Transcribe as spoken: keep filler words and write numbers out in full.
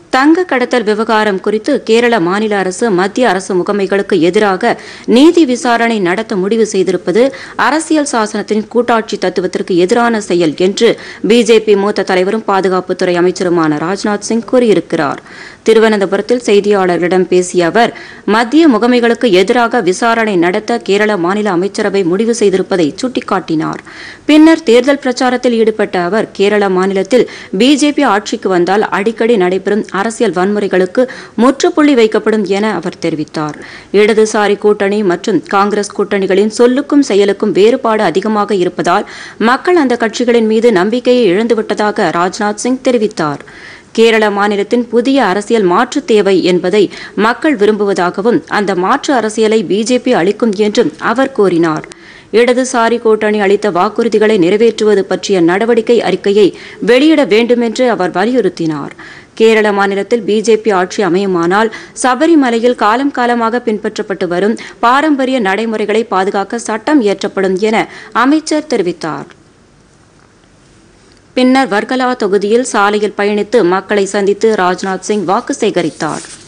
தங்க கடத்தல் விவகாரம் குறித்து கேரள மாநில அரசு மத்திய அரசு முகமைகளுக்கு எதிராக நீதி விசாரணை நடத்த முடிவு செய்திருப்பது அரசியல் சாசனத்தின் கூட்டாட்சி தத்துவத்திற்கு எதிரான செயல் என்று பிஜேபி மூத்த தலைவரும் பாதுகாப்புத்துறை அமைச்சருமான ராஜ்நாத் சிங் கூறியிருக்கிறார். திருவனந்தபுரத்தில் செய்தியாளர்களிடம் பேசிய அவர், மத்திய முகமைகளுக்கு எதிராக விசாரணை நடத்த கேரள மாநில அமைச்சரவை முடிவு செய்திருப்பதை சுட்டிக்காட்டினார். பின்னர் தேர்தல் பிரச்சாரத்தில் ஈடுபட்ட அவர், கேரள மாநிலத்தில் பிஜேபி ஆட்சிக்கு வந்தால் அடிக்கடி நடைபெறும் அரசியல் வன்முறைகளுக்கு முற்றுப்புள்ளி வைக்கப்படும் என அவர் தெரிவித்தார். இடதுசாரி கூட்டணி மற்றும் காங்கிரஸ் கூட்டணிகளின் சொல்லுக்கும் செயலுக்கும் வேறுபாடு அதிகமாக இருப்பதால் மக்கள் அந்த கட்சிகளின் மீது நம்பிக்கையை இழந்துவிட்டதாக ராஜ்நாத் சிங் தெரிவித்தார். கேரள மாநிலத்தின் புதிய அரசியல் மாற்று தேவை என்பதை மக்கள் விரும்புவதாகவும் அந்த மாற்று அரசியலை பிஜேபி அளிக்கும் என்றும் அவர் கூறினார். இடதுசாரி கூட்டணி அளித்த வாக்குறுதிகளை நிறைவேற்றுவது பற்றிய நடவடிக்கை அறிக்கையை வெளியிட வேண்டுமென்று அவர் வலியுறுத்தினார். கேரள மாநிலத்தில் பிஜேபி ஆட்சி அமையுமானால் சபரிமலையில் காலம் காலமாக பின்பற்றப்பட்டு வரும் பாரம்பரிய நடைமுறைகளை பாதுகாக்க சட்டம் இயற்றப்படும் என அமைச்சர் தெரிவித்தார். பின்னர் வர்கலா தொகுதியில் சாலையில் பயணித்து மக்களை சந்தித்து ராஜ்நாத் சிங் வாக்கு சேகரித்தார்.